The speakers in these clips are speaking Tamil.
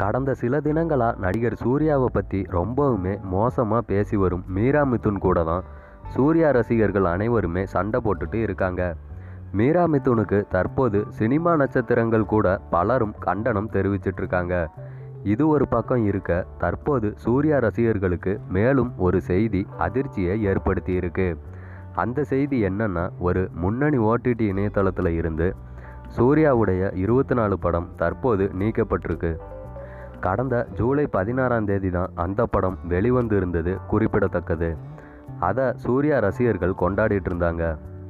கடந்த சில தினங்களாக நடிகர் சூர்யாவை பற்றி ரொம்பவுமே மோசமாக பேசி வரும் மீரா மிதுன் கூட தான் சூர்யா ரசிகர்கள் அனைவருமே சண்டை போட்டுட்டு இருக்காங்க. மீரா மிதுனுக்கு தற்போது சினிமா நட்சத்திரங்கள் கூட பலரும் கண்டனம் தெரிவிச்சிட்டு இருக்காங்க. இது ஒரு பக்கம் இருக்க, தற்போது சூர்யா ரசிகர்களுக்கு மேலும் ஒரு செய்தி அதிர்ச்சியை ஏற்படுத்தி இருக்கு. அந்த செய்தி என்னன்னா, ஒரு முன்னணி ஓடிடி இணையதளத்தில் இருந்து சூர்யாவுடைய 24 படம் தற்போது நீக்கப்பட்டிருக்கு. கடந்த ஜூலை 16ஆம் தேதி தான் அந்த படம் வெளிவந்து இருந்தது குறிப்பிடத்தக்கது. அதை சூர்யா ரசிகர்கள் கொண்டாடிட்டு இருந்தாங்க.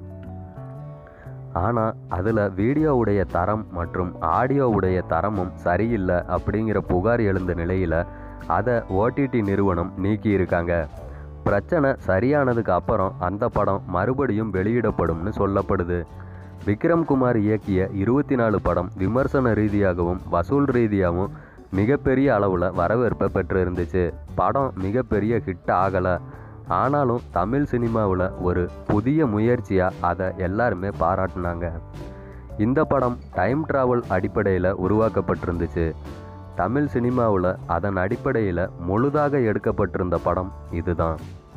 ஆனால் அதில் வீடியோவுடைய தரம் மற்றும் ஆடியோவுடைய தரமும் சரியில்லை அப்படிங்கிற புகார் எழுந்த நிலையில் அதை ஓடிடி நிறுவனம் நீக்கியிருக்காங்க. பிரச்சனை சரியானதுக்கு அப்புறம் அந்த படம் மறுபடியும் வெளியிடப்படும்னு சொல்லப்படுது. விக்ரம் குமார் இயக்கிய 24 படம் விமர்சன ரீதியாகவும் வசூல் ரீதியாகவும் மிகப்பெரிய அளவில் வரவேற்பை பெற்று இருந்துச்சு. படம் மிகப்பெரிய ஹிட் ஆகலை. ஆனாலும் தமிழ் சினிமாவில் ஒரு புதிய முயற்சியாக அதை எல்லாருமே பாராட்டினாங்க. இந்த படம் டைம் டிராவல் அடிப்படையில் உருவாக்கப்பட்டிருந்துச்சு. தமிழ் சினிமாவில் அதன் அடிப்படையில் முழுதாக எடுக்கப்பட்டிருந்த படம் இதுதான்.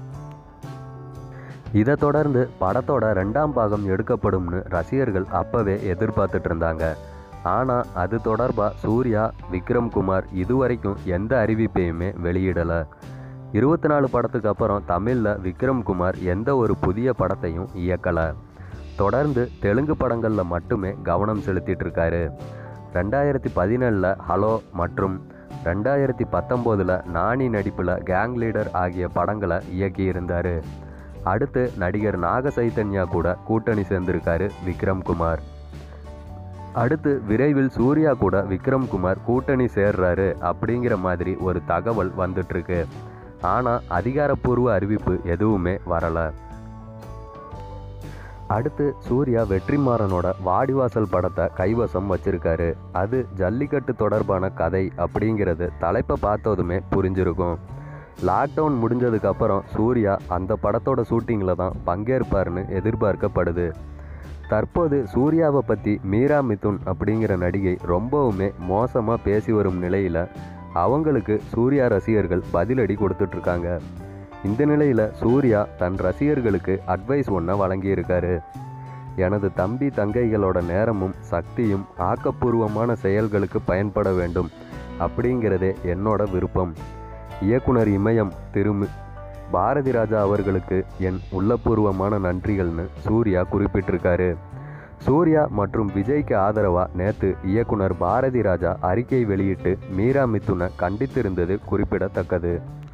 இதை தொடர்ந்து படத்தோட 2ஆம் பாகம் எடுக்கப்படும்னு ரசிகர்கள் அப்போவே எதிர்பார்த்துட்டு இருந்தாங்க. ஆனால் அது தொடர்பாக சூர்யா, விக்ரம் குமார் இதுவரைக்கும் எந்த அறிவிப்பையுமே வெளியிடலை. 24 படத்துக்கு அப்புறம் தமிழில் விக்ரம் குமார் எந்த ஒரு புதிய படத்தையும் இயக்கலை. தொடர்ந்து தெலுங்கு படங்களில் மட்டுமே கவனம் செலுத்திட்டு இருக்காரு. 2017 ஹலோ மற்றும் 2019 நானி நடிப்பில் கேங் லீடர் ஆகிய படங்களை இயக்கியிருந்தார். அடுத்து நடிகர் நாக சைத்தன்யா கூட கூட்டணி சேர்ந்திருக்காரு விக்ரம் குமார். அடுத்து விரைவில் சூர்யா கூட விக்ரம் குமார் கூட்டணி சேர்றாரு அப்படிங்கிற மாதிரி ஒரு தகவல் வந்துட்டுருக்கு. ஆனால் அதிகாரப்பூர்வ அறிவிப்பு எதுவுமே வரலை. அடுத்து சூர்யா வெற்றிமாறனோட வாடிவாசல் படத்தை கைவசம் வச்சிருக்காரு. அது ஜல்லிக்கட்டு தொடர்பான கதை அப்படிங்கிறது தலைப்பை பார்த்ததுமே புரிஞ்சிருக்கும். லாக்டவுன் முடிஞ்சதுக்கப்புறம் சூர்யா அந்த படத்தோட ஷூட்டிங்கில் தான் பங்கேற்பார்னு எதிர்பார்க்கப்படுது. தற்போது சூர்யாவை பற்றி மீரா மிதுன் அப்படிங்கிற நடிகை ரொம்பவுமே மோசமாக பேசி வரும் நிலையில் அவங்களுக்கு சூர்யா ரசிகர்கள் பதிலடி கொடுத்துட்ருக்காங்க. இந்த நிலையில் சூர்யா தன் ரசிகர்களுக்கு அட்வைஸ் ஒன்றை வழங்கியிருக்காரு. எனது தம்பி தங்கைகளோட நேரமும் சக்தியும் ஆக்கப்பூர்வமான செயல்களுக்கு பயன்பட வேண்டும் அப்படிங்கிறதே என்னோட விருப்பம். இயக்குனர் இமயம் திரு பாரதி ராஜா அவர்களுக்கு என் உள்ளபூர்வமான நன்றிகள்னு சூர்யா குறிப்பிட்டிருக்காரு. சூர்யா மற்றும் விஜய்க்கு ஆதரவாக நேற்று இயக்குனர் பாரதி ராஜா அறிக்கை வெளியிட்டு மீரா மிதுனை கண்டித்திருந்தது குறிப்பிடத்தக்கது.